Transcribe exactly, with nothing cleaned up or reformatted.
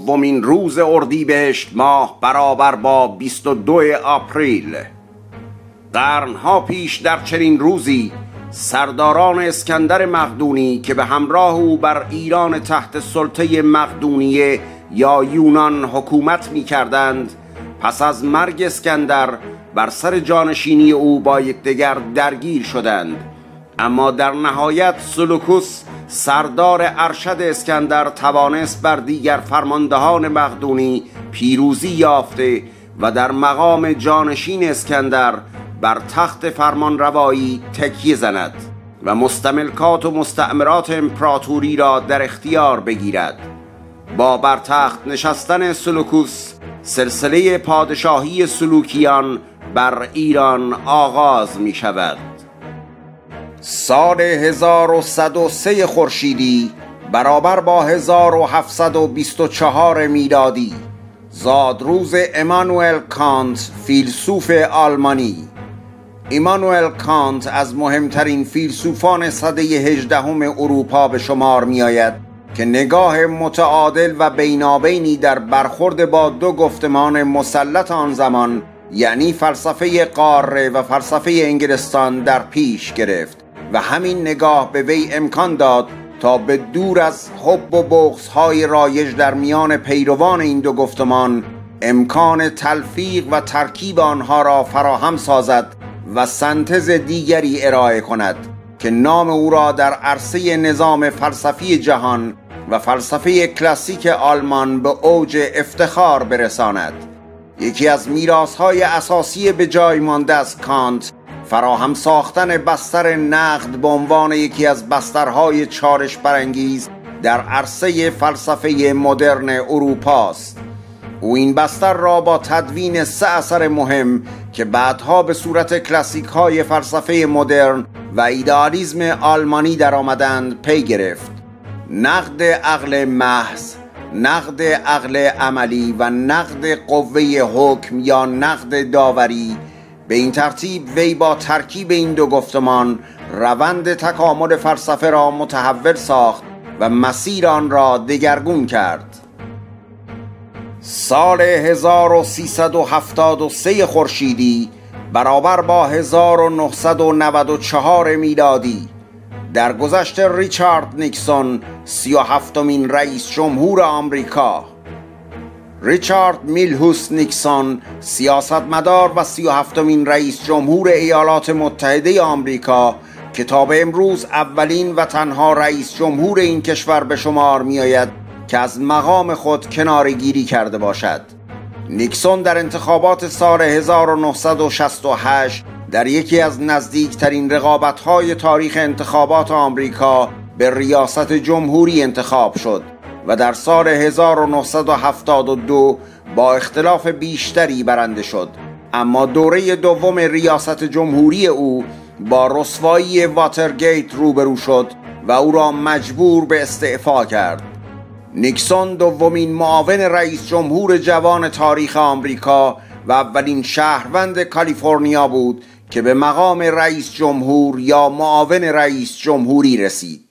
دومین روز اردیبهشت ماه برابر با بیست و دو آپریل. قرنها پیش در چنین روزی سرداران اسکندر مقدونی که به همراه او بر ایران تحت سلطه مقدونیه یا یونان حکومت می کردند، پس از مرگ اسکندر بر سر جانشینی او با یکدیگر درگیر شدند. اما در نهایت سلوکوس سردار ارشد اسکندر توانست بر دیگر فرماندهان مقدونی پیروزی یافته و در مقام جانشین اسکندر بر تخت فرمان روایی تکیه زند و مستملکات و مستعمرات امپراتوری را در اختیار بگیرد. با بر تخت نشستن سلوکوس سلسله پادشاهی سلوکیان بر ایران آغاز می شود. سال هزار و صد و سه خورشیدی برابر با هزار و هفتصد و بیست و چهار میلادی زادروز امانوئل کانت، فیلسوف آلمانی. امانوئل کانت از مهمترین فیلسوفان سده هجدهم اروپا به شمار می آید که نگاه متعادل و بینابینی در برخورد با دو گفتمان مسلط آن زمان، یعنی فلسفه قاره و فلسفه انگلستان، در پیش گرفت و همین نگاه به وی امکان داد تا به دور از حب و بغض‌های رایج در میان پیروان این دو گفتمان امکان تلفیق و ترکیب آنها را فراهم سازد و سنتز دیگری ارائه کند که نام او را در عرصه نظام فلسفی جهان و فلسفه کلاسیک آلمان به اوج افتخار برساند. یکی از میراث‌های اساسی به جای مانده از کانت فراهم ساختن بستر نقد به عنوان یکی از بسترهای چالش برانگیز در عرصه فلسفه مدرن اروپا است. او این بستر را با تدوین سه اثر مهم که بعدها به صورت کلاسیک های فلسفه مدرن و ایدئالیسم آلمانی در آمدند پی گرفت: نقد عقل محض، نقد عقل عملی و نقد قوه حکم یا نقد داوری. به این ترتیب وی با ترکیب این دو گفتمان روند تکامل فلسفه را متحول ساخت و مسیر آن را دگرگون کرد. سال هزار و سیصد و هفتاد و سه خورشیدی برابر با هزار و نهصد و نود و چهار میلادی درگذشت ریچارد نیکسون، سی و هفتمین رئیس جمهور آمریکا. ریچارد میلهوس نیکسون، سیاستمدار و سی و هفتمین رئیس جمهور ایالات متحده آمریکا که تا به امروز اولین و تنها رئیس جمهور این کشور به شمار می آید که از مقام خود کناره‌گیری کرده باشد. نیکسون در انتخابات سال هزار و نهصد و شصت و هشت در یکی از نزدیکترین رقابت‌های تاریخ انتخابات آمریکا به ریاست جمهوری انتخاب شد و در سال هزار و نهصد و هفتاد و دو با اختلاف بیشتری برنده شد، اما دوره دوم ریاست جمهوری او با رسوایی واترگیت روبرو شد و او را مجبور به استعفا کرد. نیکسون دومین معاون رئیس جمهور جوان تاریخ آمریکا و اولین شهروند کالیفرنیا بود که به مقام رئیس جمهور یا معاون رئیس جمهوری رسید.